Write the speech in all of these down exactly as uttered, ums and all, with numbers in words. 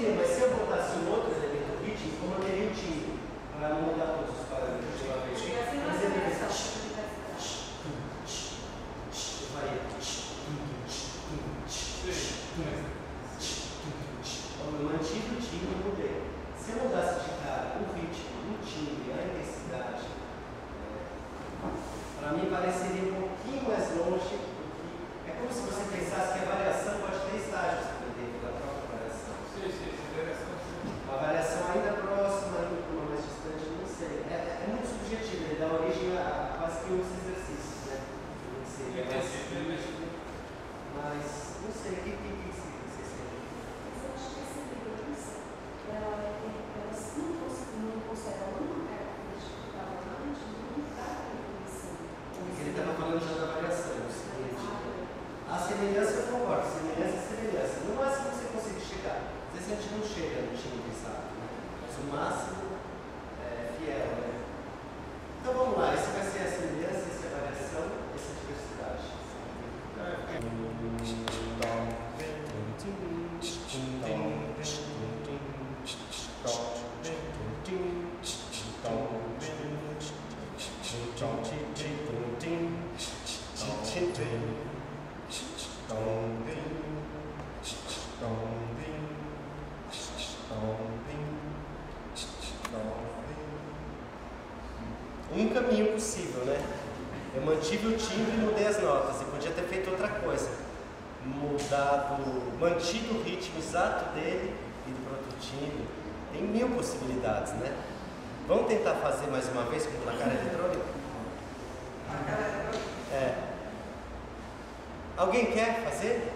Poderia, mas se eu botasse um outro elemento rítmico, eu manteria o timbre, para não mudar todos os parâmetros de uma vez. Mas ele vai fazer. Eu faria. Eu mantive o timbre e mudei. Se eu mudasse de cara o ritmo, o timbre, a intensidade, para mim pareceria um pouquinho mais longe do que. É como se você pensasse que a variação pode ter estágios dentro da própria variação. Sim, sim, sim, variação. Uma variação ainda próxima, ainda uma mais distante, não sei. É, é muito subjetivo, ele dá origem a, a quase que uns exercícios, né? Seria mais, mas não sei, o que, que, que vocês têm? Mas eu acho que essa liderança, ela não considera uma característica que estava antes, não está na definição. Ele estava falando já da variação, o seguinte. A semelhança eu concordo, semelhança é semelhança. No máximo você consegue chegar. Às vezes a gente não chega no timbre, sabe? Mas o máximo é fiel, né? Então vamos lá, esse vai ser a semelhança, essa é a variação, essa é a diversidade. Um caminho possível, né? Eu mantive o timbre e mudei as notas. E podia ter feito outra coisa. Mudado, mantido o ritmo exato dele e para outro timbre. Tem mil possibilidades, né? Vamos tentar fazer mais uma vez com o placar eletrônico? Placar eletrônico? É. Alguém quer fazer?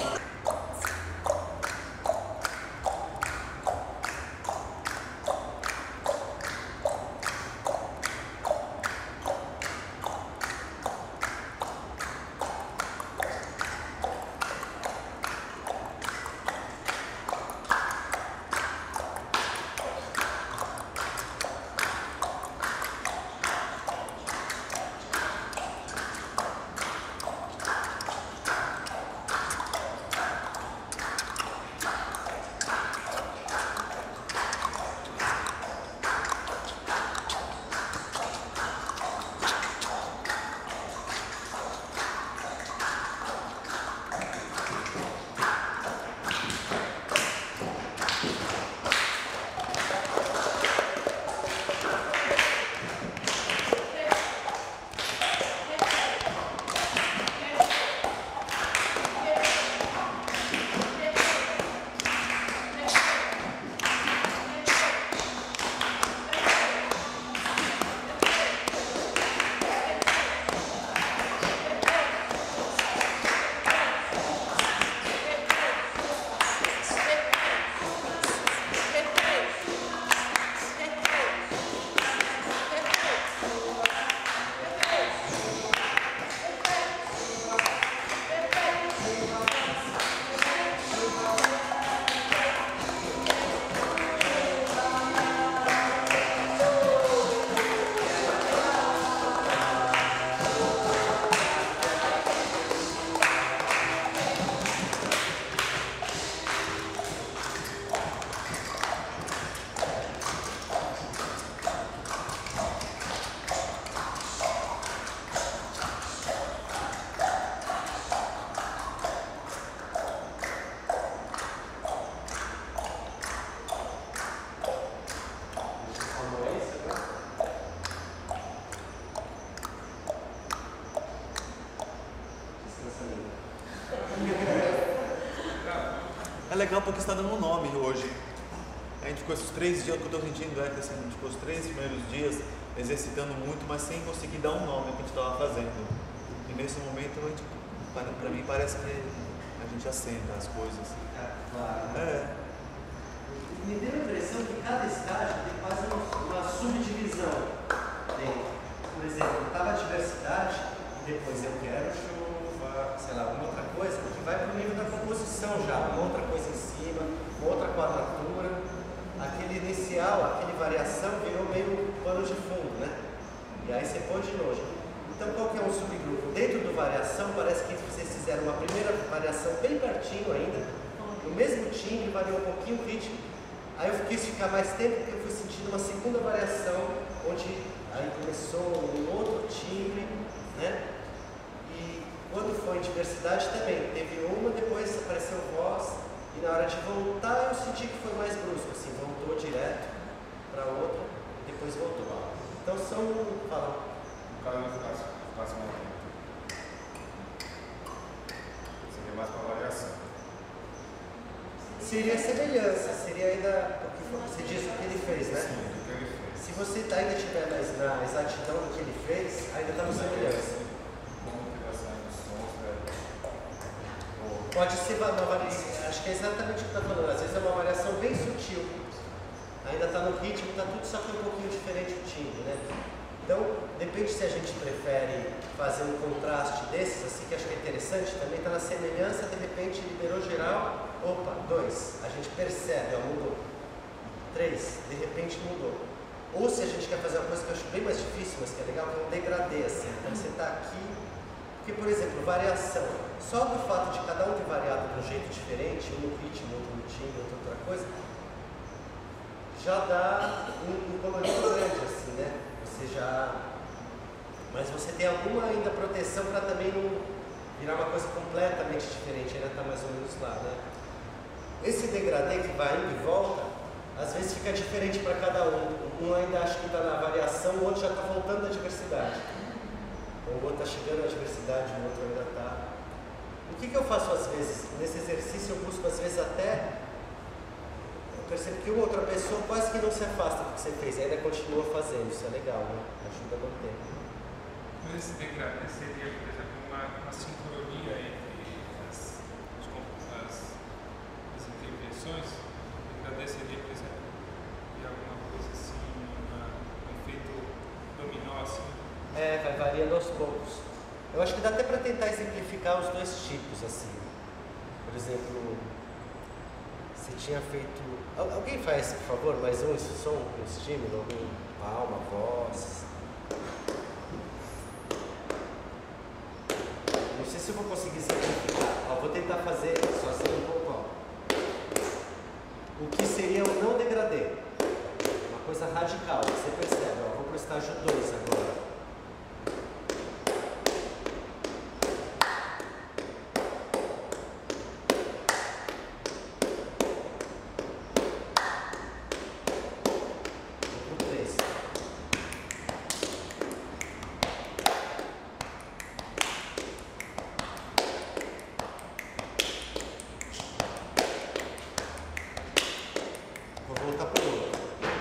É legal porque está dando um nome hoje. A gente ficou esses três dias, o que eu estou sentindo é que assim, a gente ficou os três primeiros dias exercitando muito, mas sem conseguir dar um nome ao que a gente estava fazendo. E nesse momento, a gente, para mim, parece que a gente assenta as coisas. Claro. É. Me deu a impressão que cada estágio tem quase uma, uma subdivisão dentro. Por exemplo, estava a diversidade, e depois eu quero chuva, sei lá, alguma outra coisa, que vai para o nível da composição já, uma outra coisa em cima, outra quadratura. Aquele inicial, aquele variação virou meio pano de fundo, né? E aí você põe de novo. Então qual que é um subgrupo? Dentro do variação, parece que vocês fizeram uma primeira variação bem pertinho ainda, o mesmo timbre, variou um pouquinho o ritmo. Aí eu quis ficar mais tempo porque eu fui sentindo uma segunda variação, onde aí começou um outro timbre, né? E quando foi em diversidade também, teve uma, depois apareceu voz, e na hora de voltar eu senti que foi mais brusco, assim, voltou direto para outra, e depois voltou. Então são, fala. No caso eu ficasse, ficasse mais tempo. Seria mais para variação. Seria semelhança, seria ainda o que você diz o que ele fez, né? Sim, do que ele fez. Se você ainda estiver mais na exatidão do que ele fez, ainda está no semelhança. Como que vai saindo os sons, né? Ou Pode ser uma variação, acho que é exatamente o que está falando, às vezes é uma variação bem sutil. Ainda está no ritmo, está tudo só que um pouquinho diferente o timbre, né? Então, depende se a gente prefere fazer um contraste desses, assim, que acho que é interessante, também está na semelhança, de repente liberou geral, opa, dois, a gente percebe, ó, mudou. Três, de repente mudou. Ou se a gente quer fazer uma coisa que eu acho bem mais difícil, mas que é legal, que é um degradê, assim. Então você está aqui, porque, por exemplo, variação. Só do fato de cada um ter variado de um jeito diferente, um no ritmo, outro no timbre, outra outra coisa, já dá um, um colorido grande, assim, né? Você já... Mas você tem alguma ainda proteção para também não virar uma coisa completamente diferente, ainda está mais ou menos lá, né? Esse degradê que vai indo e volta, às vezes fica diferente para cada um. Um ainda acha que está na variação, o outro já está voltando da diversidade. O outro está chegando à diversidade, o outro ainda está... O que, que eu faço às vezes? Nesse exercício eu busco às vezes até... Eu percebo que uma outra pessoa quase que não se afasta do que você fez, ainda continua fazendo, isso é legal, né? Ajuda a manter. Mas esse degradê seria, por exemplo, uma, uma sincronia entre as, os, as, as intervenções. O degradê seria, por exemplo, de alguma coisa assim, uma, um efeito dominó assim. É, vai variando aos poucos. Eu acho que dá até para tentar exemplificar os dois tipos, assim. Por exemplo, você tinha feito... Al- Alguém faz, por favor, mais um esse som, um estímulo, algum palma, voz. Não sei se eu vou conseguir simplificar. Ó, vou tentar fazer sozinho um pouco, ó. O que seria o não degradê. Uma coisa radical, você percebe, ó. Vou para o estágio dois agora. Vou pro três. Vou voltar pro outro.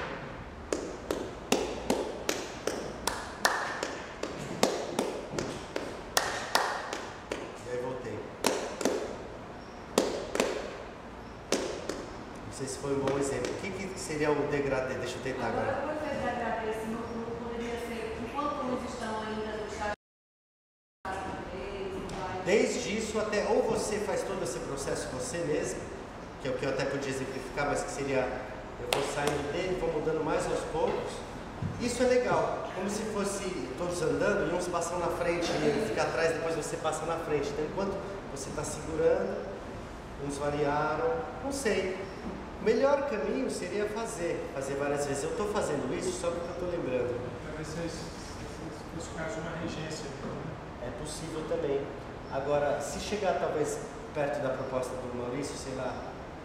E aí voltei. Não sei se foi um bom exemplo. O que, que seria o degradê? Deixa eu tentar agora. Agora, quando você degradê, assim, não, não poderia ser, enquanto eles estão ainda no estágio deles, vai... Desde isso até, ou você faz todo esse processo você mesmo, que é o que eu até podia exemplificar, mas que seria, eu vou saindo dele, vou mudando mais aos poucos. Isso é legal, como se fosse todos andando e uns passam na frente e ele fica atrás, depois você passa na frente. Então, enquanto você está segurando, uns variaram, não sei. O melhor caminho seria fazer, fazer várias vezes. Eu estou fazendo isso só porque eu estou lembrando. Talvez se fosse o caso de uma regência. É possível também. Agora, se chegar talvez perto da proposta do Maurício, sei lá,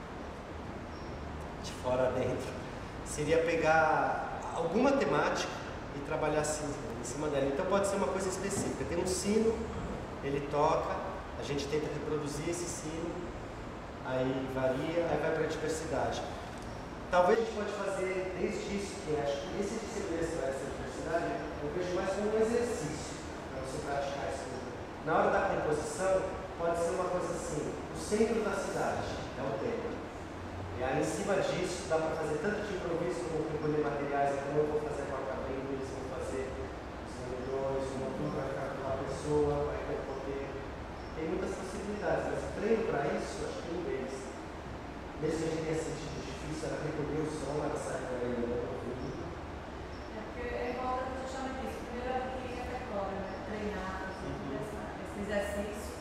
de fora a dentro, seria pegar alguma temática e trabalhar assim, em cima dela. Então pode ser uma coisa específica. Tem um sino, ele toca, a gente tenta reproduzir esse sino, aí varia, aí vai para a diversidade. Talvez a gente pode fazer desde isso, que acho que esse de semelhança para essa diversidade, eu vejo mais como um exercício para você praticar isso. Na hora da composição, pode ser uma coisa assim, o centro da cidade é o tema. E aí, em cima disso, dá para fazer tanto de improviso como recolher materiais. Então, eu vou fazer com a cabine, eles vão fazer os vendedores, o motor vai ficar com a pessoa, vai ter poder. Tem muitas possibilidades, mas o treino para isso, acho que um deles. Mesmo que a gente tenha sentido difícil, era recolher o som, era sair da ilha do ouvido. É porque é igual justamente isso. Primeiro é o que é repertório, né? Treinar, assim, esse exercício.